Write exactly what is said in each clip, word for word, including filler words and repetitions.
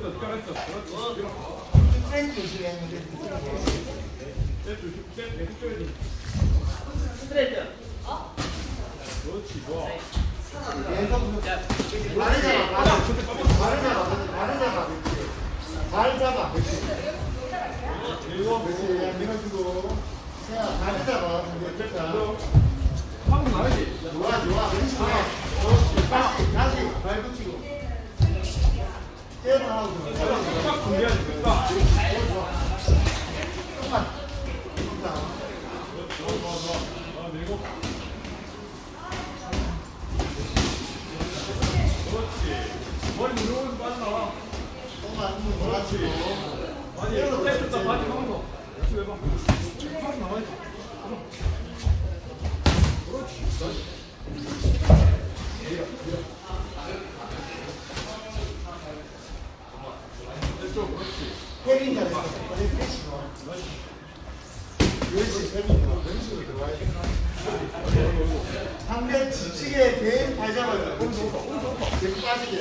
셋 조심했는데. 스트레이트. 그렇지, 좋아. 말을 잡아, 말을 잡아, 말을 잡아, 그렇지. 발 잡아, 그렇지. 그리고 그렇지, 밀어주고. 자, 발을 잡아, 그렇지. 방금 나가지. 좋아, 좋아, 그렇지. 다시, 다시, 발 붙이고. 떼어나 하고. 딱 준비하지, 딱. 조금만. 조금만. 좋아, 좋아, 좋아. 아, 밀고. 그렇지. 머리 누르면서 빠져나와. 조금만 한번 몰아치고. 아니, 떼줬다, 바지 가면서. 그렇지, 왜 봐. 바지 나와야지. 그렇지. 밀어, 밀어. 왼쪽, 그렇지. 패링 잘했어. 패싱. 그렇지, 패링. 왼쪽으로 들어와야 돼. 상대 지치게 된 발 잡아줘. 몸 좋고, 몸 좋고. 계속 빠지게.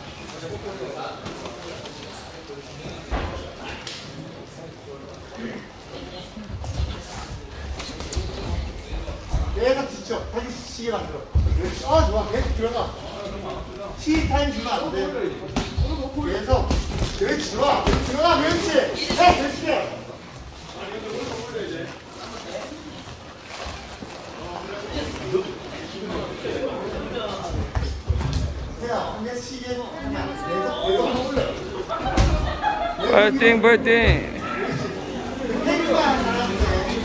계속 지쳐. 다시 지치게 만들어. 어, 좋아. 계속 들어가. 시 타임 주면 안 돼. 계속. 그렇지, 좋아. 들어가, 그렇지. 해, 그렇지. 해야, 한개 시계 하면 계속, 계속 올려. 파이팅 파이팅. 해주가 잘하는데.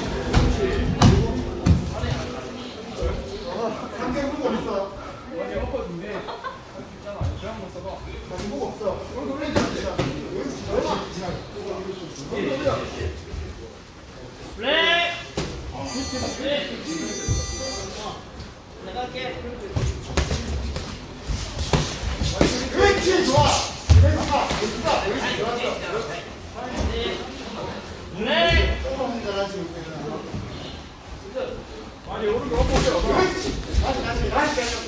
어, 상대 무거 없어. 아니, 엎어진대. 할수 있잖아. 그냥 못 써봐. 상대 무거 없어. 블랙. 내가 할게. 그렇지, 좋아. 계속 가, 계속 가. 그렇지, 좋았어. 블랙. 조금 잘하시고 있어요. 아니, 오른쪽 엎어져. 그렇지. 다시, 다시, 다시 가자고.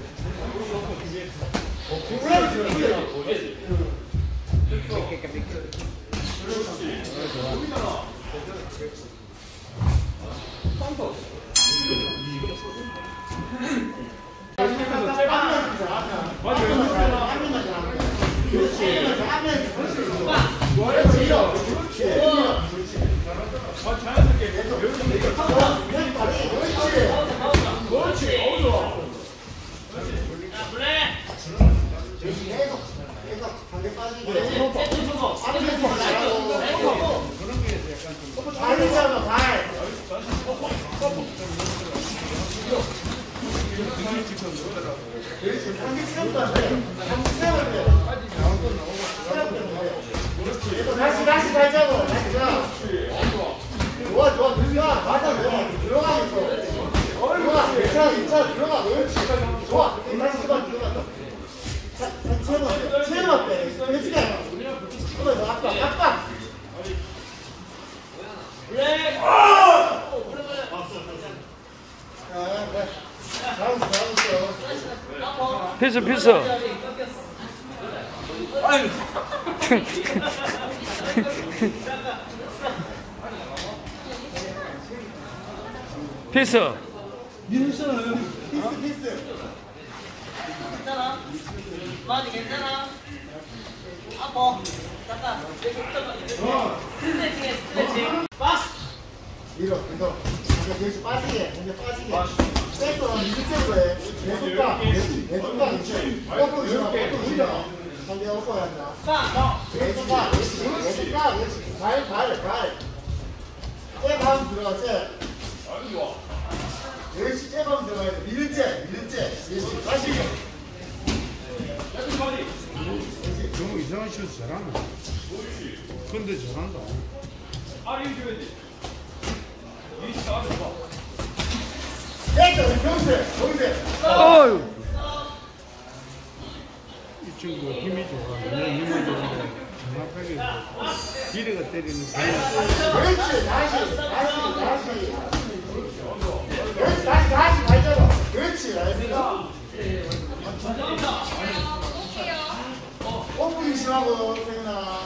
다시 다시 가자고. 다시 가. 좋아 좋아 들어가. 맞아 들어가. 들어가겠어. 들어가. 괜찮아 괜찮아 들어가. 그렇지. 좋아. 다시 가 들어가. 자, 자 체험 어때? 체험 어때? 그렇지. 그래 너 아빠 아빠. 블랙. 자 그래. 잘했어 잘했어. 피스 피스. 아유. 피스. 미루잖아요. 피스 피스. 괜찮아? 많이 괜찮아? 아파. 잠깐. 스트레칭해, 스트레칭. 빠스. 밀어 밀어. 이제 계속 빠지게. 이제 빠지게. 백도 미드백으로 해. 계속 가. 계속 가. 이제 꺾고 있어. 꺾고 있어. 상대 꺾어야 한다. 빠. 계속 가. 계속 가. 발, 발, 발. 잽하면 들어가, 잽. 아유, 좋아. 그렇지, 잽하면 들어가야 돼. 미는 잽, 미는 잽. 그렇지, 다시. 야좀 빨리. 그렇지. 너무 이상한 슛 잘하네. 근데 잘한다. 아리 줘야지. 이 나와서 봐. 됐어, 병세, 병세. 어유. 이 친구 힘이 좋아. 내 힘이 좋은데 정확하게 기대가 때리는 게. 그렇지, 다시, 다시, 다시. 그렇지, 다시, 다시, 발 잡아. 그렇지, 나이스. 펌프 유심하고 세윤아.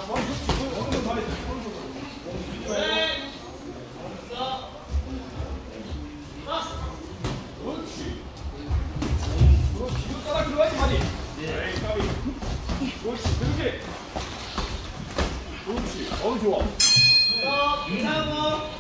네. 자. 박스. 그렇지. 그렇지. 이거 따라 들어가야지 많이. 예. 까비. 그렇지. 그렇게. 그렇지. 어우 좋아. 자, 이상호.